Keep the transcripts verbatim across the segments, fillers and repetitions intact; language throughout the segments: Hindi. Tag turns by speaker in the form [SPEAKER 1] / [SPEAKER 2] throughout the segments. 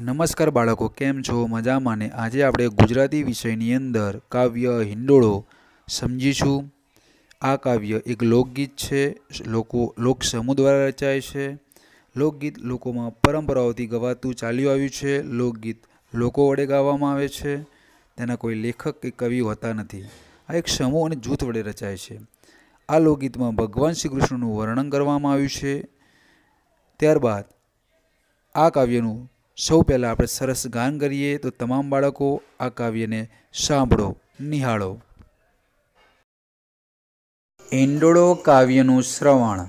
[SPEAKER 1] नमस्कार बाळको, केम छो? मजामां ने? आजे आपणे गुजराती विषयनी अंदर काव्य हिंडोळो समजीशुं। आ काव्य एक लोकगीत है। लोको लोक समूह द्वारा रचाय है। लोकगीत लोको में परंपराओथी गवातुं चाल्युं आव्युं छे। लोकगीत लोको वडे गावामां आवे छे। तेना कोई लेखक के कवि होता नहीं। आ एक समूह अने जूथ वडे रचाय छे। आ लोकगीत में भगवान श्री कृष्णनुं वर्णन करवामां आव्युं छे। त्यारबाद आ काव्यनुं सौ पहला आपणे सरस गान करीए तो तमाम बाळको आ काव्यने सांभळो, निहाळो। हिंडोळो काव्यनुं श्रवण।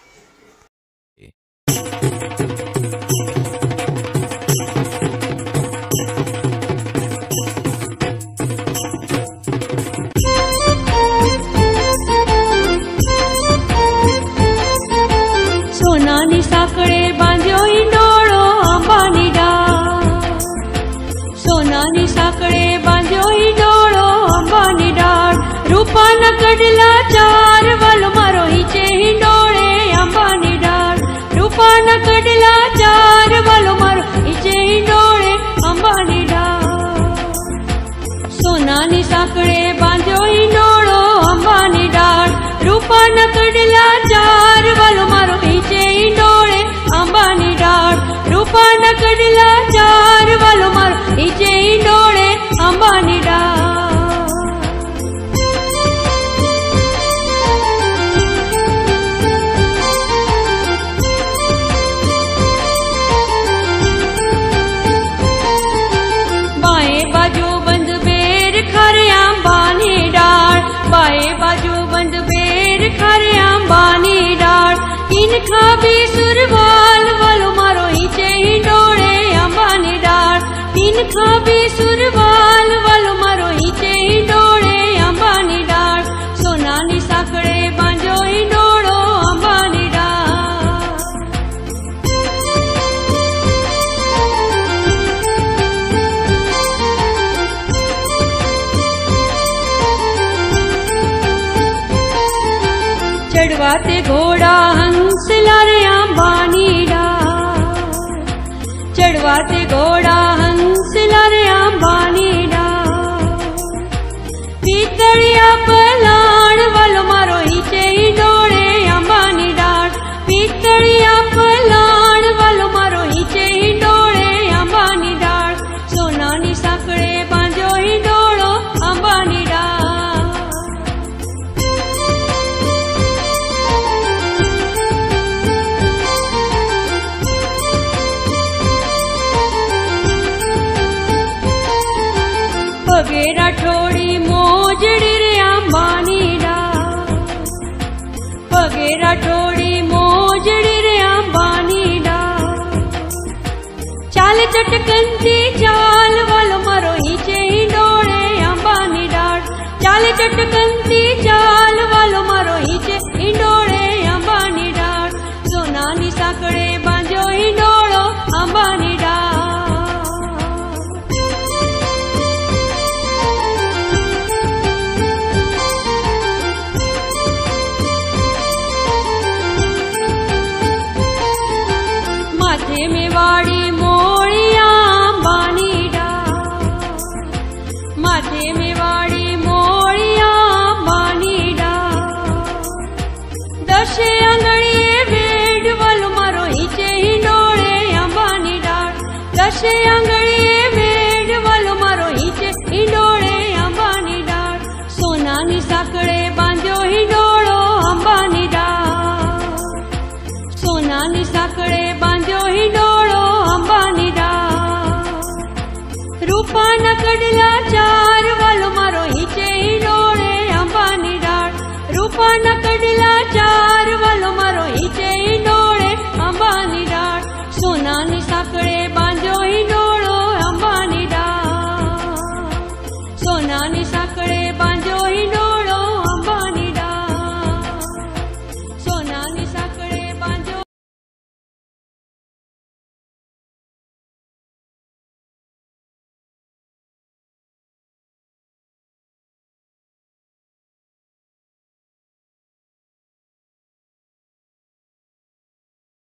[SPEAKER 2] सोनानी साकळे बांध्यो हिंडोळो अंबानी डाळ। सोनानी साकळे बांध्यो हिंडोळो अंबानी डाळ। रूपाना कडला चार वालो मारो हिचे हिंडोळे अंबानी डाळ। रूपाना कडला चार वालो मारो हिचे हिंडोळे अंबानी डाळ। सोनानी साकळे बांध्यो हिंडोळो अंबानी डाळ। रूपाना कडला चार वालो मारो हिचे हिंडोळे अंबानी डाळ। रूपाना कडला चार वालो मारो हिचे हिंडोळे अंबानी डाळ। बाए बाजू बंद बेर खरे अंबानी डाळ। बाए बाजू बंद बेर खरे अंबानी डाळ। इनखा भी सुरवाल वालो मारो हिचे हिंडोळे अंबानी डाळ। इनखा भी सुरवाल वालो मारो हिचे हिंडोळे अंबानी डाळ। सोनानी साकळे बांध्यो हिंडोळो अंबानी डाळ। चढ़वाते घोड़ा हंस लारे अंबानी डाळ। चढ़वाते घोड़ा हंस लारे अंबानी डाळ। पीतळिया पलाण वालो मारो हिचे हिंडोळे अंबानी डाळ। पीतळिया पलाण वालो मारो हिचे हिंडोळे अंबानी डाळ। सोनानी साकळे बांध्यो हिंडोळो अंबानी डाळ। पगे राठोड़ी मोजड़ी रे अंबानी डाळ। पगे राठोड़ी मोजड़ी रे अंबानी डाळ। चाल चटकंती चाल वालो मारो हिचे हिंडोळे अंबानी डाळ। चाल चटकंती चाल वालो मारो हिचे हिंडोळे अंबानी डाळ। सोनानी साकळे बांध्यो हिंडोळो अंबानी डाळ। माथे में वाड़ी मोड़िया अंबानी डाळ। माथे में वाड़ी मोड़िया अंबानी डाळ। दशे आंगणीए वेड वालो मारो हिचे हिंडोळे अंबानी डाळ। दशे आंगणीए वेड वालो मारो हिचे हिंडोळे अंबानी डाळ। सोनानी साकळे बांध्यो हिंडोळो अंबानी डाळ। सोनानी साकळे बांध्यो हिंडोळो अंबानी डाळ। रूपाना कडला चार वालो मारो हिचे हिंडोळे अंबानी डाळ। रूपाना कडला